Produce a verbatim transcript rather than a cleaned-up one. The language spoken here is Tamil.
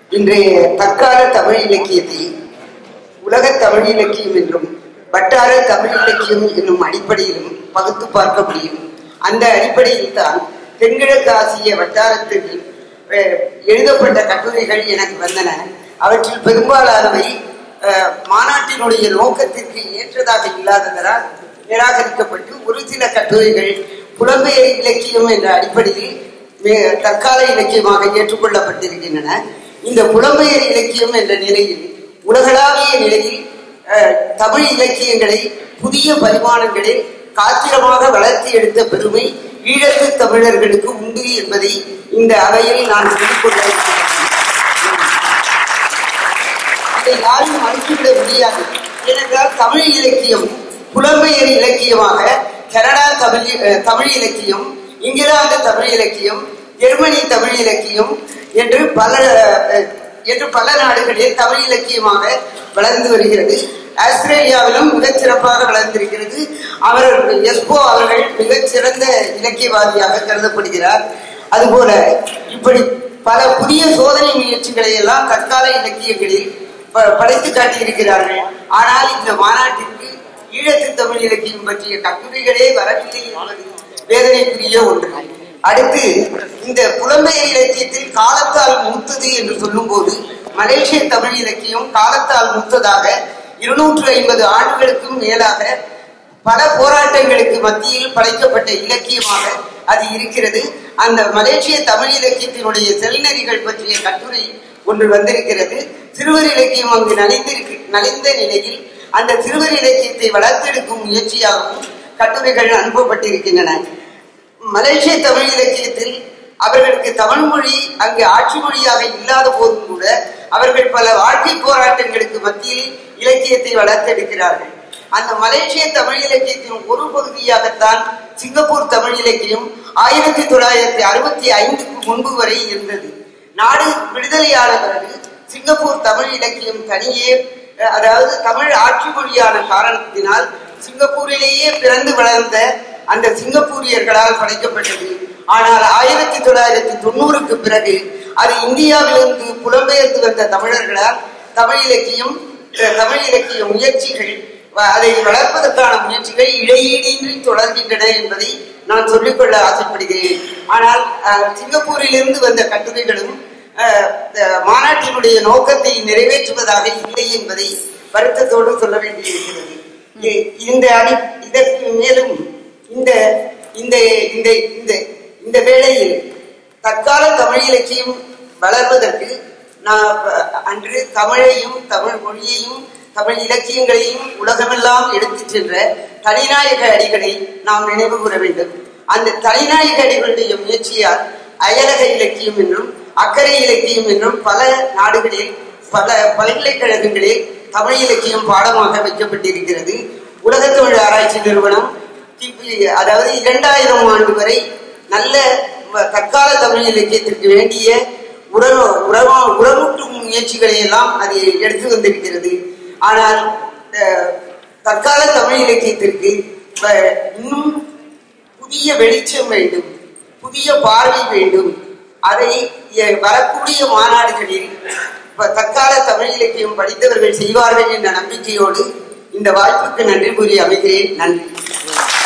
இன்றைய தற்கால தமிழ் இலக்கியத்தை உலக தமிழ் இலக்கியம் என்றும் வட்டார தமிழ் இலக்கியம் என்னும் அடிப்படையிலும் பகுத்து பார்க்க முடியும். அந்த அடிப்படையில் தான் தென்கிழக்கு ஆசிய வட்டாரத்தில் எழுதப்பட்ட கட்டுரைகள் எனக்கு வந்தன. அவற்றில் பெரும்பாலானவை மாநாட்டினுடைய நோக்கத்திற்கு ஏற்றதாக இல்லாததால் நிராகரிக்கப்பட்டு ஒரு சில கட்டுரைகள் புலம்பெயர் இலக்கியம் என்ற அடிப்படையில் தற்கால இலக்கியமாக ஏற்றுக்கொள்ளப்பட்டிருக்கின்றன. இந்த புலம்பெயர் இலக்கியம் என்ற நிலையில் உலகளாவிய நிலையில் தமிழ் இலக்கியங்களை புதிய பரிமாணங்களில் காத்திரமாக வளர்த்தி எடுத்த பெருமை ஈழத்து தமிழர்களுக்கு உண்டு என்பதை இந்த அவையில் நான் சொல்லிக் கொள்ள இதை யாரும் மறுத்துவிட முடியாது. ஏனென்றால் தமிழ் இலக்கியம் புலம்பெயர் இலக்கியமாக கனடா தமிழ் தமிழ் இலக்கியம், இங்கிலாந்து தமிழ் இலக்கியம், ஜெர்மனி தமிழ் இலக்கியம் என்று பல என்று பல நாடுகளில் தமிழ் இலக்கியமாக வளர்ந்து வருகிறது. ஆஸ்திரேலியாவிலும் மிகச் சிறப்பாக வளர்ந்திருக்கிறது. அவர் எஸ்போ அவர்கள் மிகச் சிறந்த இலக்கியவாதியாக கருதப்படுகிறார். அதுபோல இப்படி பல புதிய சோதனை முயற்சிகளை எல்லாம் தற்கால இலக்கியங்களில் படைத்து காட்டியிருக்கிறார்கள். ஆனால் இந்த மாநாட்டிற்கு ஈழத்து தமிழ் இலக்கியம் பற்றிய கட்டுரைகளே வரவில்லை என்பது வேதனைக்குரிய ஒன்று. அடுத்து இந்த புலம்பெயர் இலக்கியத்தில் காலத்தால் மூத்தது என்று சொல்லும் போது மலேசிய தமிழ் இலக்கியம் காலத்தால் மூத்ததாக இருநூற்று ஐம்பது ஆண்டுகளுக்கும் மேலாக பல போராட்டங்களுக்கு மத்தியில் படைக்கப்பட்ட இலக்கியமாக அது இருக்கிறது. அந்த மலேசிய தமிழ் இலக்கியத்தினுடைய செல்நெறிகள் பற்றிய கட்டுரை ஒன்று வந்திருக்கிறது. சிறுவர் இலக்கியம் அங்கு நலிந்திருக்கு நலிந்த நிலையில் அந்த சிறுவர் இலக்கியத்தை வளர்த்தெடுக்கும் முயற்சியாகவும் கட்டுரைகள் அனுப்பப்பட்டிருக்கின்றன. மலேசிய தமிழ் இலக்கியத்தில் அவர்களுக்கு தமிழ் மொழி அங்கு ஆட்சி மொழியாக இல்லாத போதும் கூட அவர்கள் பல வாழ்க்கை போராட்டங்களுக்கு மத்தியில் இலக்கியத்தை வளர்த்தெடுக்கிறார்கள். அந்த மலேசிய தமிழ் இலக்கியத்தின் ஒரு பகுதியாகத்தான் சிங்கப்பூர் தமிழ் இலக்கியம் ஆயிரத்தி தொள்ளாயிரத்தி அறுபத்தி ஐந்துக்கு முன்பு வரை இருந்தது. நாடு விடுதலையான பிறகு சிங்கப்பூர் தமிழ் இலக்கியம் தனியே, அதாவது தமிழ் ஆட்சி மொழியான காரணத்தினால் சிங்கப்பூரிலேயே பிறந்து வளர்ந்த அந்த சிங்கப்பூரியர்களால் படைக்கப்பட்டது. ஆனால் ஆயிரத்தி தொள்ளாயிரத்தி தொண்ணூறுக்கு பிறகு அது இந்தியாவிலிருந்து புலம்பெயர்ந்து வந்த தமிழர்களால் தமிழ் இலக்கியம் தமிழ் இலக்கிய முயற்சிகள் அதை வளர்ப்பதற்கான முயற்சிகள் இடையீடின்றி தொடர்கின்றன என்பதை நான் சொல்லிக்கொள்ள ஆசைப்படுகிறேன். ஆனால் சிங்கப்பூரிலிருந்து வந்த கட்டுரைகளும் மாநாட்டினுடைய நோக்கத்தை நிறைவேற்றுவதாக இல்லை என்பதை வருத்தத்தோடு சொல்ல வேண்டியிருக்கிறது. இந்த அடி இதற்கு மேலும் இந்த இந்த இந்த இந்த வேளையில் தற்கால தமிழ் இலக்கியம் வளர்வதற்கு நான் அன்று தமிழையும் தமிழ் மொழியையும் தமிழ் இலக்கியங்களையும் உலகமெல்லாம் எடுத்துச் சென்ற தனிநாயக அடிகளை நாம் நினைவு கூற வேண்டும். அந்த தனிநாயக அடிகளுடைய முயற்சியால் அயலக இலக்கியம் என்றும் அக்கறை இலக்கியம் என்றும் பல நாடுகளில் பல பல்கலைக்கழகங்களில் தமிழ் இலக்கியம் பாடமாக வைக்கப்பட்டிருக்கிறது. உலக தமிழ் ஆராய்ச்சி நிறுவனம் அதாவது இரண்டாயிரம் ஆண்டு வரை நல்ல தற்கால தமிழ் இலக்கியத்திற்கு வேண்டிய உறவு உறவா உறவூட்டும் முயற்சிகளை எல்லாம் அது எடுத்து வந்திருக்கிறது. ஆனால் தற்கால தமிழ் இலக்கியத்திற்கு இன்னும் புதிய வெளிச்சம் வேண்டும், புதிய பார்வை வேண்டும். அதை வரக்கூடிய மாநாடுகளில் தற்கால தமிழ் இலக்கியம் படித்தவர்கள் செய்வார்கள் என்ற நம்பிக்கையோடு இந்த வாய்ப்புக்கு நன்றி கூறி அமைகிறேன். நன்றி.